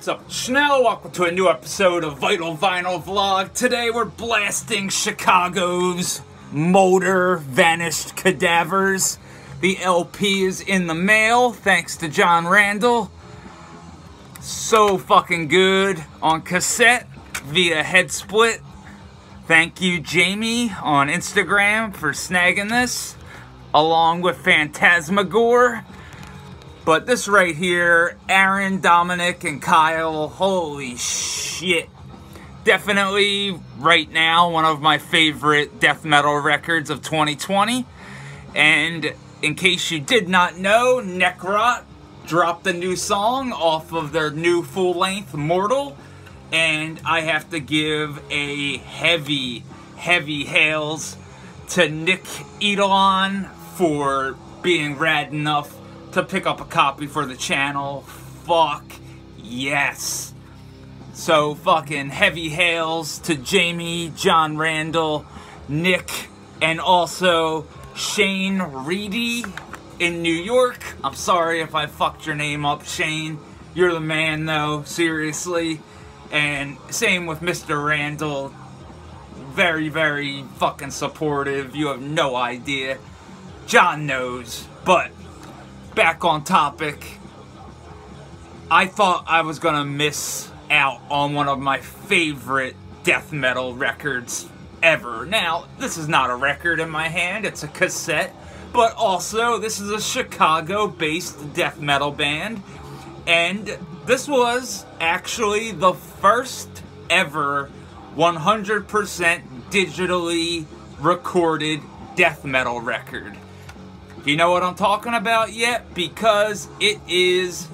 what's up? Schnell, welcome to a new episode of Vital Vinyl Vlog. Today we're blasting Chicago's Motor Vanished Cadavers. The LP is in the mail, thanks to John Randall. So fucking good on cassette via Head Split. Thank you, Jamie, on Instagram for snagging this, along with Phantasmagore. But this right here, Aaron, Dominic, and Kyle, holy shit. Definitely, right now, one of my favorite death metal records of 2020. And in case you did not know, Necrot dropped a new song off of their new full-length Mortal. And I have to give a heavy, heavy hails to Nick Edelon for being rad enough to pick up a copy for the channel. Fuck yes. So fucking heavy hails to Jamie, John Randall, Nick, and also Shane Reedy in New York. I'm sorry if I fucked your name up, Shane. You're the man though, seriously. And same with Mr. Randall. Very, very fucking supportive. You have no idea. John knows. But back on topic, I thought I was gonna miss out on one of my favorite death metal records ever. Now, this is not a record in my hand, it's a cassette, but also this is a Chicago-based death metal band, and this was actually the first ever 100% digitally recorded death metal record. Do you know what I'm talking about yet? Because it is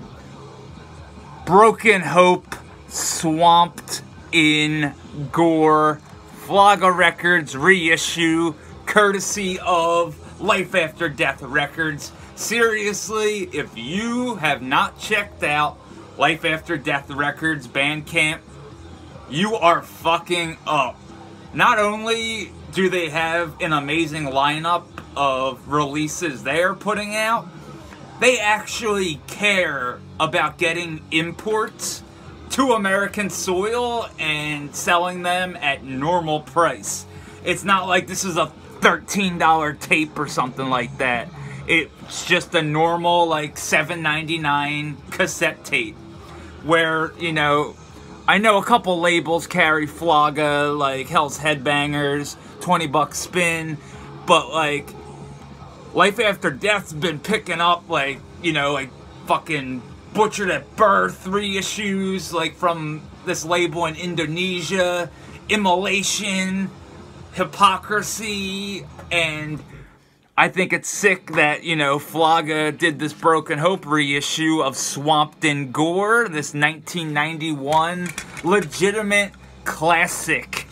Broken Hope, Swamped in Gore, Flaga Records reissue, courtesy of Life After Death Records. Seriously, if you have not checked out Life After Death Records Bandcamp, you are fucking up. Not only do they have an amazing lineup of releases they're putting out, they actually care about getting imports to American soil and selling them at normal price. It's not like this is a $13 tape or something like that. It's just a normal like $7.99 cassette tape where, you know, I know a couple labels carry Flaga, like Hell's Headbangers, 20 bucks spin, but like Life After Death's been picking up, like, you know, like fucking Butchered at Birth reissues, like from this label in Indonesia, Immolation, Hypocrisy, and I think it's sick that, you know, Flaga did this Broken Hope reissue of Swamped in Gore, this 1991 legitimate classic.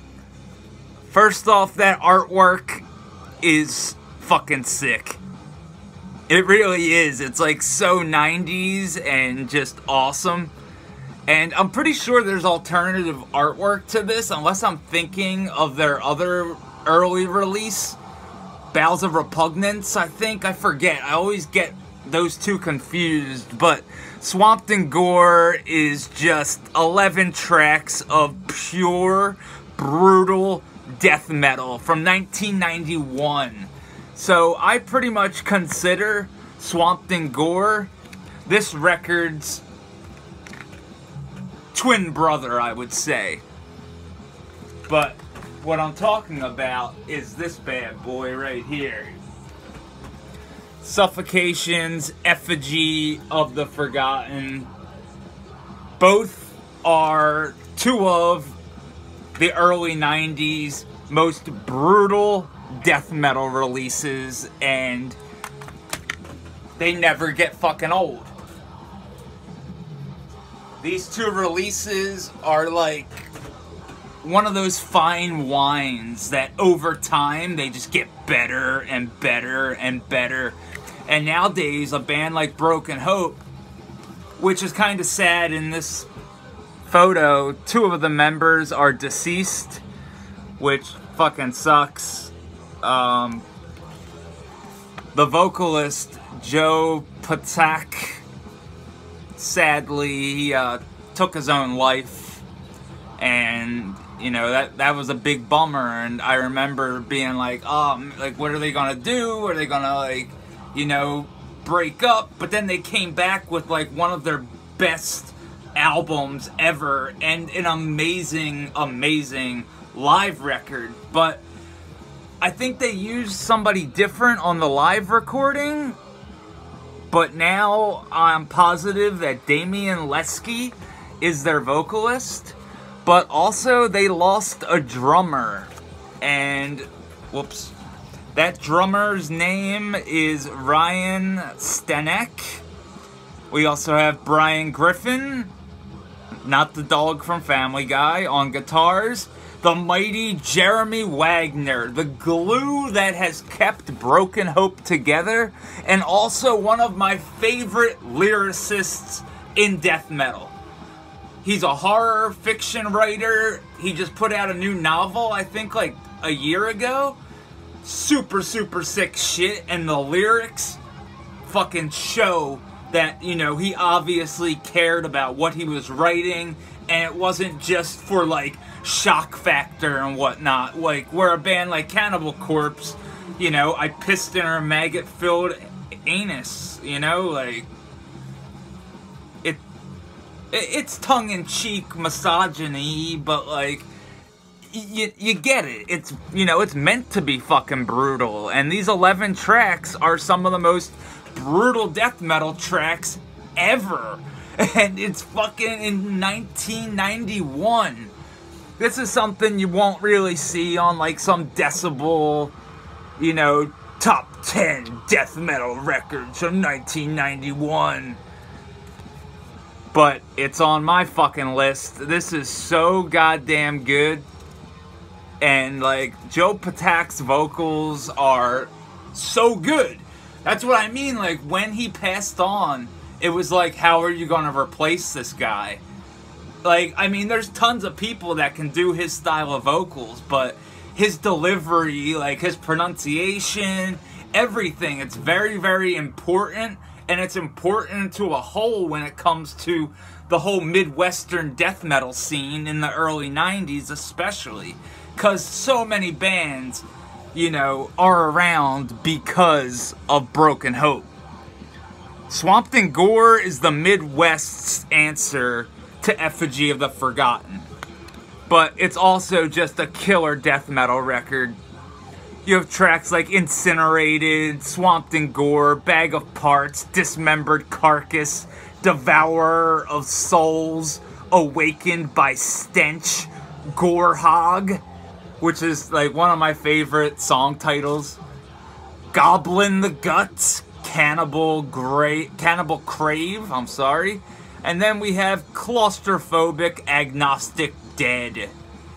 First off, that artwork is fucking sick. It really is. It's like so 90s and just awesome. And I'm pretty sure there's alternative artwork to this, unless I'm thinking of their other early release, Bowels of Repugnance, I think. I forget. I always get those two confused. But Swamped in Gore is just 11 tracks of pure, brutal death metal from 1991. So I pretty much consider Swamped in Gore this record's twin brother, I would say. But what I'm talking about is this bad boy right here. Suffocation's Effigy of the Forgotten. Both are two of the early 90s most brutal death metal releases, and they never get fucking old. These two releases are like one of those fine wines that over time they just get better and better and better. And nowadays a band like Broken Hope, which is kind of sad in this photo, two of the members are deceased, which fucking sucks. The vocalist Joe Patak sadly, he took his own life, and you know, that was a big bummer. And I remember being like, oh, like, what are they gonna do? Are they gonna, like, you know, break up? But then they came back with like one of their best albums ever, and an amazing live record. But I think they used somebody different on the live recording, but now I'm positive that Damian Lesky is their vocalist. But also they lost a drummer, and whoops, that drummer's name is Ryan Stanek. We also have Brian Griffin, not the dog from Family Guy, on guitars. The mighty Jeremy Wagner, the glue that has kept Broken Hope together, and also one of my favorite lyricists in death metal. He's a horror fiction writer. He just put out a new novel, I think like a year ago. Super sick shit, and the lyrics fucking show that, you know, he obviously cared about what he was writing, and it wasn't just for like shock factor and whatnot. Like, we're a band like Cannibal Corpse, you know, I pissed in her maggot-filled anus, you know, like, it's tongue-in-cheek misogyny, but like, you get it. It's, you know, it's meant to be fucking brutal, and these 11 tracks are some of the most brutal death metal tracks ever, and it's fucking in 1991. This is something you won't really see on like some Decibel, you know, top 10 death metal records from 1991. But it's on my fucking list. This is so goddamn good. And like, Joe Patak's vocals are so good. That's what I mean. Like, when he passed on, it was like, how are you gonna replace this guy? Like, I mean, there's tons of people that can do his style of vocals, but his delivery, like his pronunciation, everything, it's very important. And it's important to a whole when it comes to the whole Midwestern death metal scene in the early 90s especially. Because so many bands, you know, are around because of Broken Hope. Swamped in Gore is the Midwest's answer to Effigy of the Forgotten. But it's also just a killer death metal record. You have tracks like Incinerated, Swamped in Gore, Bag of Parts, Dismembered Carcass, Devourer of Souls, Awakened by Stench, Gore Hog, which is like one of my favorite song titles, Goblin the Guts, Cannibal Crave, I'm sorry. And then we have Claustrophobic Agnostic Dead.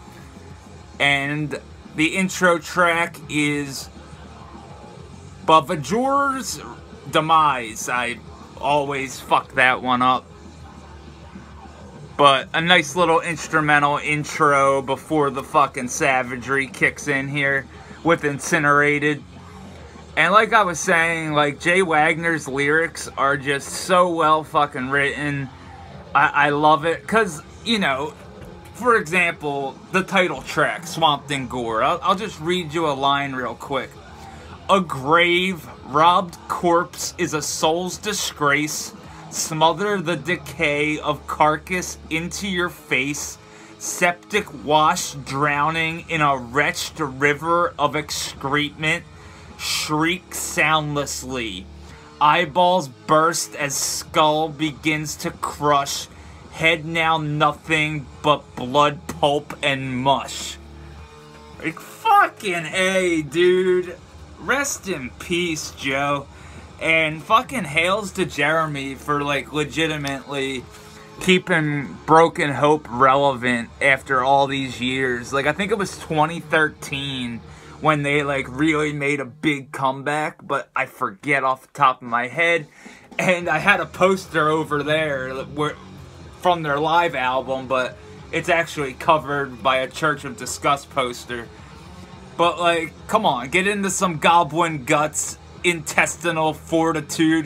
And the intro track is Bavajor's Demise. I always fuck that one up. But a nice little instrumental intro before the fucking savagery kicks in here with Incinerated. And like I was saying, like, Jay Wagner's lyrics are just so well fucking written. I love it. Because, you know, for example, the title track, Swamped in Gore. I'll just read you a line real quick. A grave, robbed corpse is a soul's disgrace. Smother the decay of carcass into your face. Septic wash drowning in a wretched river of excrement. Shriek soundlessly. Eyeballs burst as skull begins to crush. Head now nothing but blood, pulp, and mush. Like, fucking A, dude. Rest in peace, Joe. And fucking hails to Jeremy for, like, legitimately keeping Broken Hope relevant after all these years. Like, I think it was 2013 when they, like, really made a big comeback, but I forget off the top of my head. And I had a poster over there where, from their live album, but it's actually covered by a Church of Disgust poster. But, like, come on, get into some Goblin Guts, Intestinal Fortitude,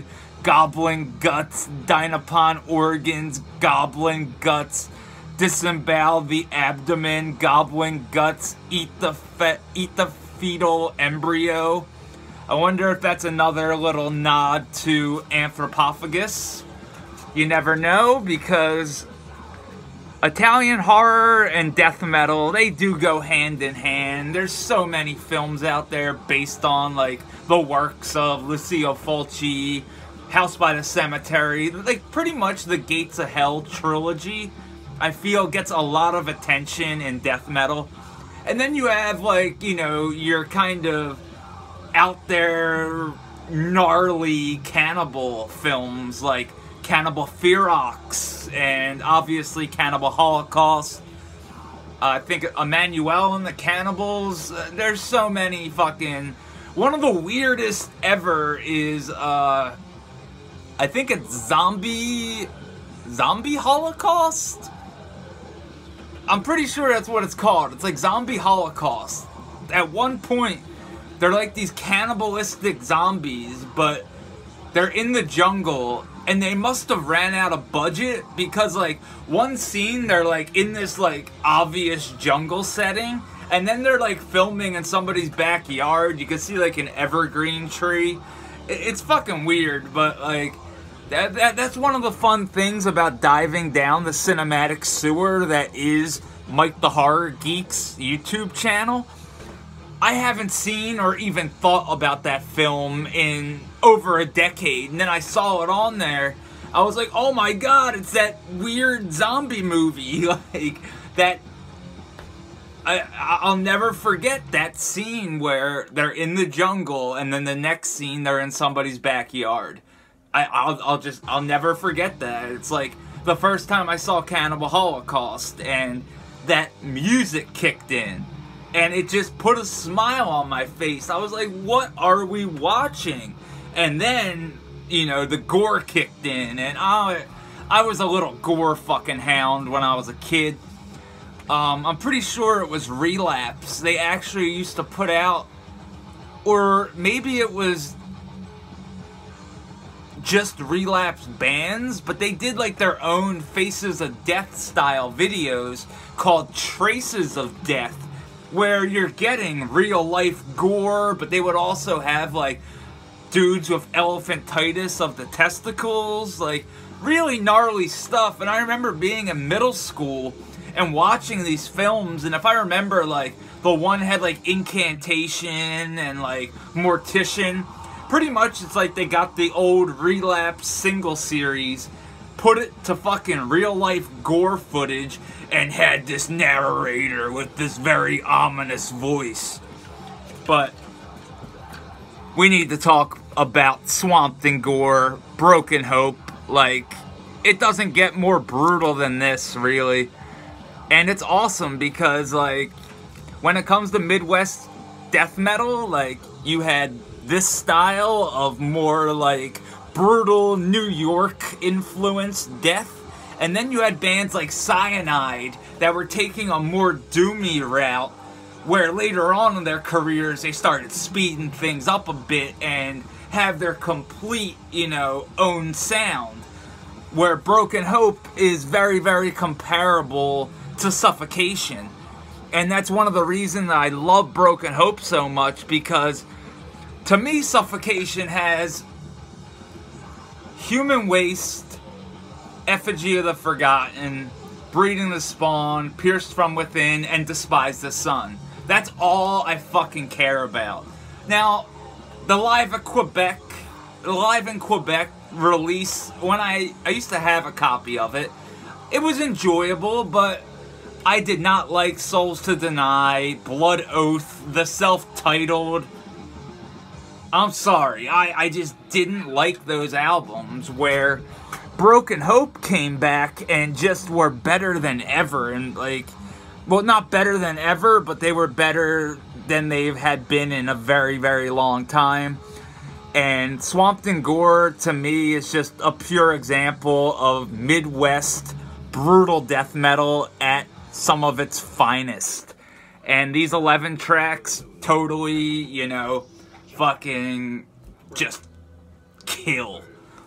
goblin guts, Dynapon organs, goblin guts, disembowel the abdomen, goblin guts, eat the fetal embryo. I wonder if that's another little nod to Anthropophagus. You never know, because Italian horror and death metal, they do go hand in hand. There's so many films out there based on, like, the works of Lucio Fulci, House by the Cemetery. Like, pretty much the Gates of Hell trilogy, I feel, gets a lot of attention in death metal. And then you have, like, you know, your kind of out there gnarly cannibal films like Cannibal Ferox and obviously Cannibal Holocaust. I think Emmanuel and the Cannibals. There's so many fucking... One of the weirdest ever is, I think it's Zombie Holocaust? I'm pretty sure that's what it's called. It's like Zombie Holocaust. At one point, they're like these cannibalistic zombies, but they're in the jungle, and they must have ran out of budget, because like one scene they're like in this like obvious jungle setting, and then they're like filming in somebody's backyard. You can see like an evergreen tree. It's fucking weird, but like that's one of the fun things about diving down the cinematic sewer that is Mike the Horror Geek's YouTube channel. I haven't seen or even thought about that film in over a decade, and then I saw it on there. I was like, oh my god, it's that weird zombie movie. Like, that... I'll never forget that scene where they're in the jungle, and then the next scene they're in somebody's backyard. I'll never forget that. It's like the first time I saw Cannibal Holocaust, and that music kicked in. And it just put a smile on my face. I was like, what are we watching? And then, you know, the gore kicked in. And I was a little gore fucking hound when I was a kid. I'm pretty sure it was Relapse. They actually used to put out, or maybe it was just Relapse bands, but they did like their own Faces of Death style videos called Traces of Death, where you're getting real life gore, but they would also have like dudes with elephantitis of the testicles, like really gnarly stuff. And I remember being in middle school and watching these films, and if I remember, like the one had like Incantation and like Mortician. Pretty much it's like they got the old Relapse single series, put it to fucking real life gore footage, and had this narrator with this very ominous voice. But we need to talk about Swamp Thing gore, Broken Hope. Like, it doesn't get more brutal than this, really. And it's awesome because, like, when it comes to Midwest death metal, like, you had this style of more, like, brutal New York influenced death. And then you had bands like Cyanide that were taking a more doomy route, where later on in their careers they started speeding things up a bit and have their complete, you know, own sound. Where Broken Hope is very, very comparable to Suffocation. And that's one of the reasons I love Broken Hope so much, because to me Suffocation has Human Waste, Effigy of the Forgotten, Breeding the Spawn, Pierced from Within, and Despise the Sun. That's all I fucking care about. Now, the Live in Quebec release, when I used to have a copy of it, it was enjoyable, but I did not like Souls to Deny, Blood Oath, the self-titled. I'm sorry, I just didn't like those albums, where Broken Hope came back and just were better than ever. And like, well, not better than ever, but they were better than they had been in a very, very long time. And Swamp Thing gore, to me, is just a pure example of Midwest brutal death metal at some of its finest. And these 11 tracks totally, you know, fucking just kill.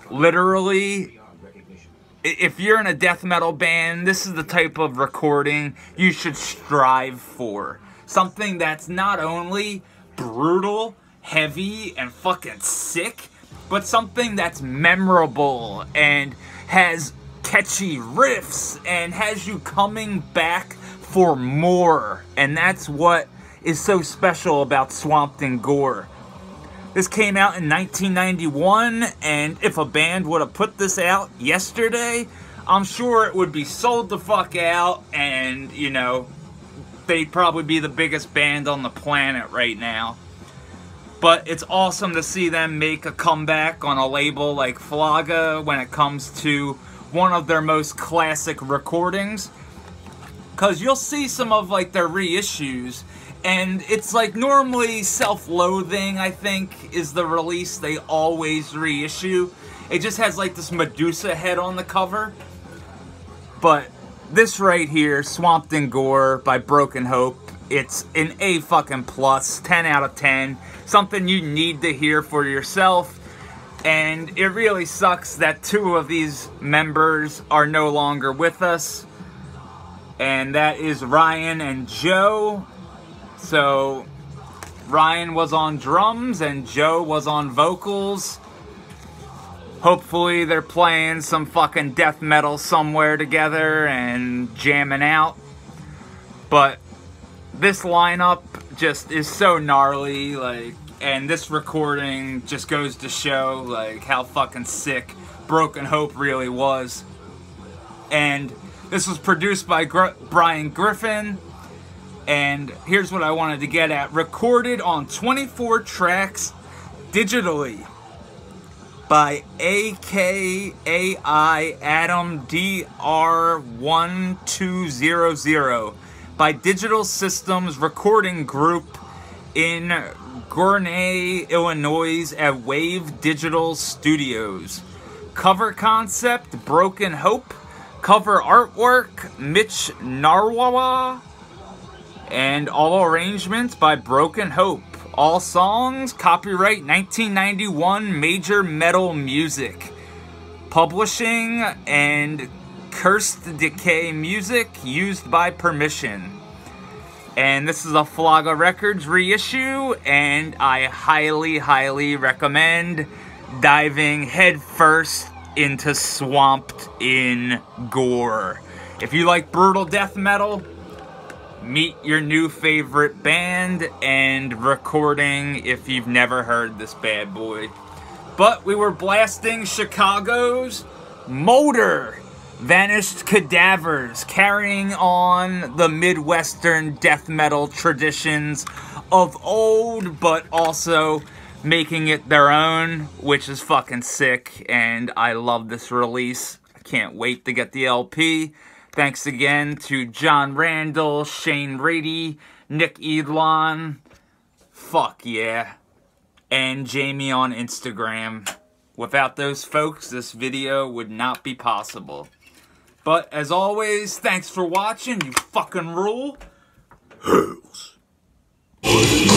literally, if you're in a death metal band, this is the type of recording you should strive for. Something that's not only brutal, heavy, and fucking sick, but something that's memorable and has catchy riffs and has you coming back for more. And that's what is so special about Swamped in Gore. This came out in 1991, and if a band would have put this out yesterday, I'm sure it would be sold the fuck out, and, you know, they'd probably be the biggest band on the planet right now. But it's awesome to see them make a comeback on a label like Flaga when it comes to one of their most classic recordings. Because you'll see some of, like, their reissues, and it's, like, normally Self-Loathing, I think, is the release they always reissue. It just has, like, this Medusa head on the cover. But this right here, Swamped in Gore by Broken Hope, it's an A fucking plus, 10 out of 10. Something you need to hear for yourself. And it really sucks that two of these members are no longer with us. And that is Ryan and Joe. So Ryan was on drums and Joe was on vocals. Hopefully they're playing some fucking death metal somewhere together and jamming out. But this lineup just is so gnarly, like, and this recording just goes to show, like, how fucking sick Broken Hope really was. And this was produced by Brian Griffin. And here's what I wanted to get at. Recorded on 24 tracks digitally by AKAI Adam DR1200 by Digital Systems Recording Group in Gournay, Illinois at Wave Digital Studios. Cover concept, Broken Hope. Cover artwork, Mitch Narwawa. And all arrangements by Broken Hope. All songs, copyright 1991, Major Metal Music. Publishing and Cursed Decay Music, used by permission. And this is a Flaga Records reissue, and I highly, highly recommend diving headfirst into Swamped in Gore. If you like brutal death metal, meet your new favorite band and recording if you've never heard this bad boy. But we were blasting Chicago's Motor, Vanished Cadavers, carrying on the Midwestern death metal traditions of old, but also making it their own, which is fucking sick, and I love this release. I can't wait to get the LP. Thanks again to John Randall, Shane Rady, Nick Edlon, fuck yeah, and Jamie on Instagram. Without those folks, this video would not be possible. But as always, thanks for watching, you fucking rule.